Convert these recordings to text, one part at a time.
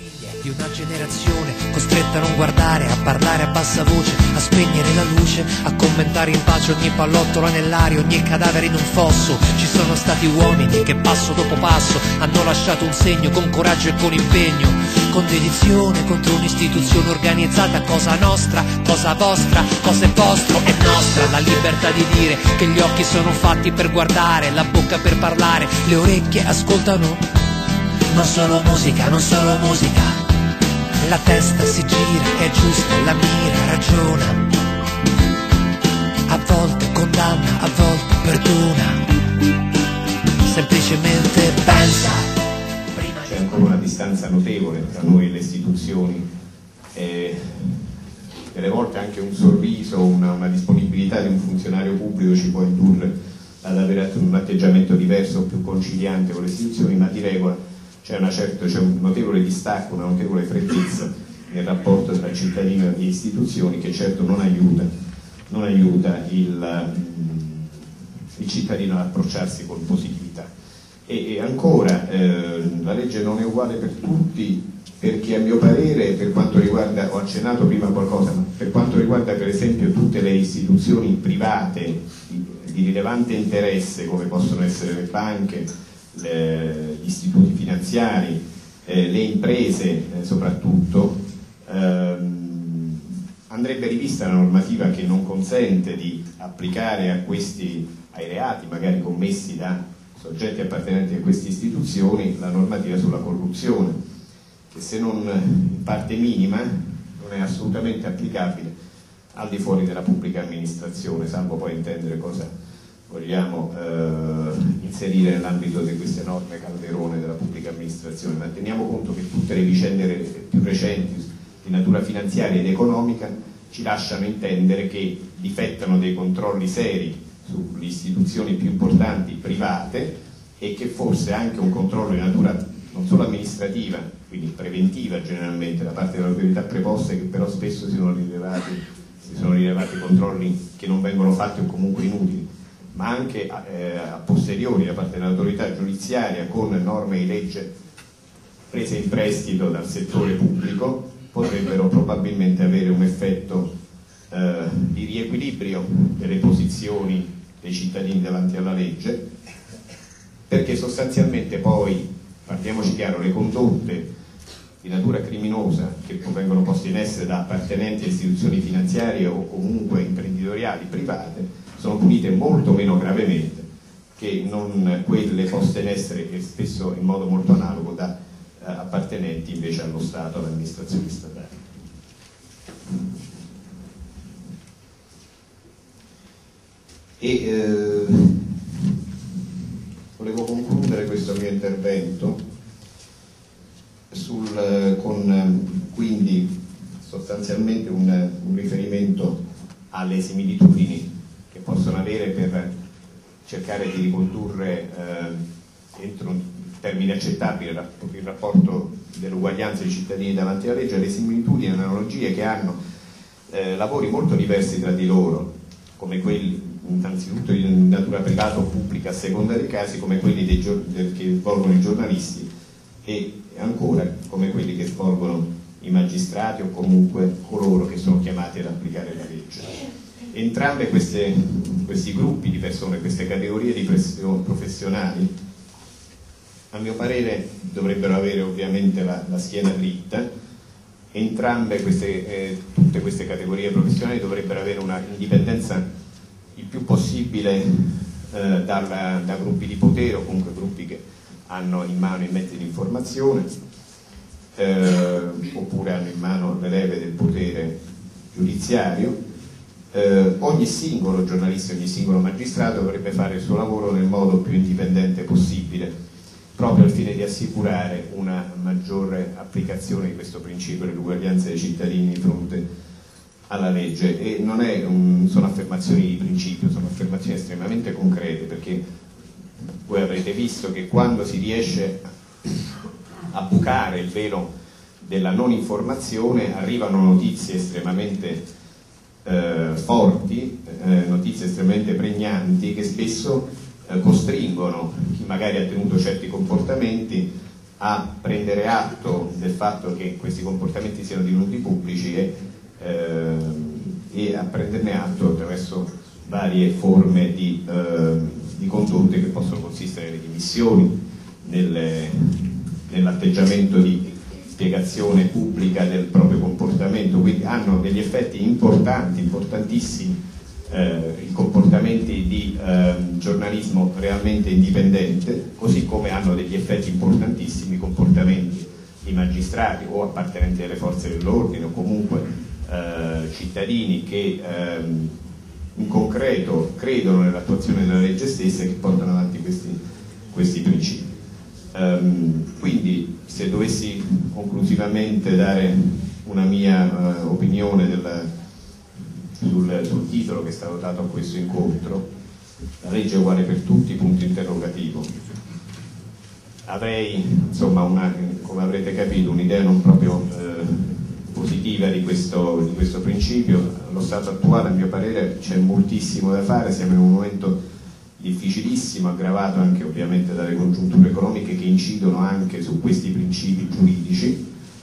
Di una generazione costretta a non guardare, a parlare a bassa voce, a spegnere la luce, a commentare in pace ogni pallottola nell'aria, ogni cadavere in un fosso. Ci sono stati uomini che passo dopo passo hanno lasciato un segno con coraggio e con impegno, con dedizione contro un'istituzione organizzata. Cosa nostra, cosa vostra, cosa è vostro è nostra. La libertà di dire che gli occhi sono fatti per guardare, la bocca per parlare, le orecchie ascoltano. Non solo musica, non solo musica. La testa si gira, è giusta, la mira, ragiona. A volte condanna, a volte perdona. Semplicemente pensa. C'è ancora una distanza notevole tra noi e le istituzioni. Delle volte anche un sorriso, una disponibilità di un funzionario pubblico ci può indurre ad avere un atteggiamento diverso, più conciliante con le istituzioni, ma di regola c'è un notevole distacco, una notevole freddezza nel rapporto tra cittadino e istituzioni, che certo non aiuta il cittadino ad approcciarsi con positività. E ancora, la legge non è uguale per tutti, perché a mio parere, per quanto riguarda, ho accennato prima qualcosa, ma per quanto riguarda per esempio tutte le istituzioni private di rilevante interesse, come possono essere le banche, gli istituti finanziari, le imprese soprattutto, andrebbe rivista la normativa che non consente di applicare ai reati magari commessi da soggetti appartenenti a queste istituzioni la normativa sulla corruzione, che se non in parte minima non è assolutamente applicabile al di fuori della pubblica amministrazione, salvo poi intendere cosa vogliamo inserire nell'ambito di queste norme calderone della pubblica amministrazione. Ma teniamo conto che tutte le vicende più recenti di natura finanziaria ed economica ci lasciano intendere che difettano dei controlli seri sulle istituzioni più importanti private, e che forse anche un controllo di natura non solo amministrativa, quindi preventiva generalmente da parte delle autorità preposte, che però spesso si sono rilevati controlli che non vengono fatti o comunque inutili, ma anche a posteriori da parte dell'autorità giudiziaria con norme di legge prese in prestito dal settore pubblico, potrebbero probabilmente avere un effetto di riequilibrio delle posizioni dei cittadini davanti alla legge, perché sostanzialmente poi, parliamoci chiaro, le condotte di natura criminosa che vengono poste in essere da appartenenti a istituzioni finanziarie o comunque imprenditoriali private sono punite molto meno gravemente che non quelle poste in essere, e spesso in modo molto analogo, da appartenenti invece allo Stato, alle amministrazioni statali. Volevo concludere questo mio intervento con quindi sostanzialmente un riferimento alle similitudini che possono avere per cercare di ricondurre entro un termine accettabile il rapporto dell'uguaglianza dei cittadini davanti alla legge, le similitudini e le analogie che hanno lavori molto diversi tra di loro, come quelli innanzitutto di natura privata o pubblica a seconda dei casi, come quelli che svolgono i giornalisti, e ancora come quelli che svolgono i magistrati o comunque coloro che sono chiamati ad applicare la legge. Entrambi questi gruppi di persone, queste categorie di professionali, a mio parere dovrebbero avere ovviamente la schiena dritta. Entrambe tutte queste categorie professionali dovrebbero avere una indipendenza il più possibile da gruppi di potere o comunque gruppi che hanno in mano i mezzi di informazione oppure hanno in mano le leve del potere giudiziario. Ogni singolo giornalista, ogni singolo magistrato dovrebbe fare il suo lavoro nel modo più indipendente possibile, proprio al fine di assicurare una maggiore applicazione di questo principio dell'uguaglianza dei cittadini di fronte alla legge. E non sono affermazioni di principio, sono affermazioni estremamente concrete, perché voi avrete visto che quando si riesce a bucare il velo della non informazione arrivano notizie estremamente forti, notizie estremamente pregnanti, che spesso costringono chi magari ha tenuto certi comportamenti a prendere atto del fatto che questi comportamenti siano divenuti pubblici e a prenderne atto attraverso varie forme di condotte che possono consistere nelle dimissioni, nell'atteggiamento di spiegazione pubblica del proprio comportamento, quindi hanno degli effetti importanti, importantissimi, i comportamenti di giornalismo realmente indipendente, così come hanno degli effetti importantissimi i comportamenti di magistrati o appartenenti alle forze dell'ordine o comunque cittadini che in concreto credono nell'attuazione della legge stessa e che portano avanti questi principi. Quindi, se dovessi conclusivamente dare una mia opinione sul titolo che è stato dato a questo incontro, la legge è uguale per tutti, punto interrogativo. Avrei, insomma, come avrete capito, un'idea non proprio positiva di questo principio. Allo stato attuale, a mio parere, c'è moltissimo da fare, siamo in un momento difficilissimo, aggravato anche ovviamente dalle congiunture economiche che incidono anche su questi principi giuridici.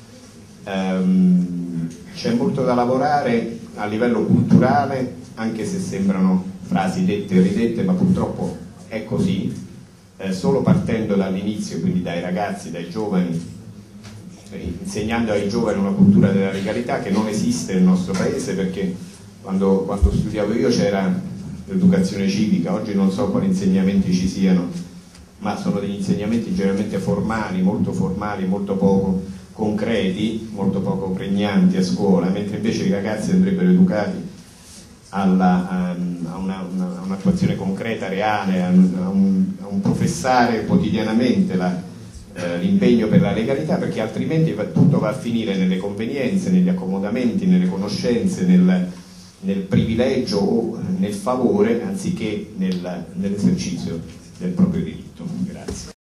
C'è molto da lavorare a livello culturale, anche se sembrano frasi dette e ridette, ma purtroppo è così. Solo partendo dall'inizio, quindi dai ragazzi, dai giovani, insegnando ai giovani una cultura della legalità che non esiste nel nostro paese, perché quando studiavo io c'era l'educazione civica, oggi non so quali insegnamenti ci siano, ma sono degli insegnamenti generalmente formali, molto poco concreti, molto poco pregnanti a scuola, mentre invece i ragazzi andrebbero educati a un'attuazione concreta, reale, a un professare quotidianamente l'impegno per la legalità, perché altrimenti tutto va a finire nelle convenienze, negli accomodamenti, nelle conoscenze, nel privilegio o nel favore, anziché nell'esercizio del proprio diritto. Grazie.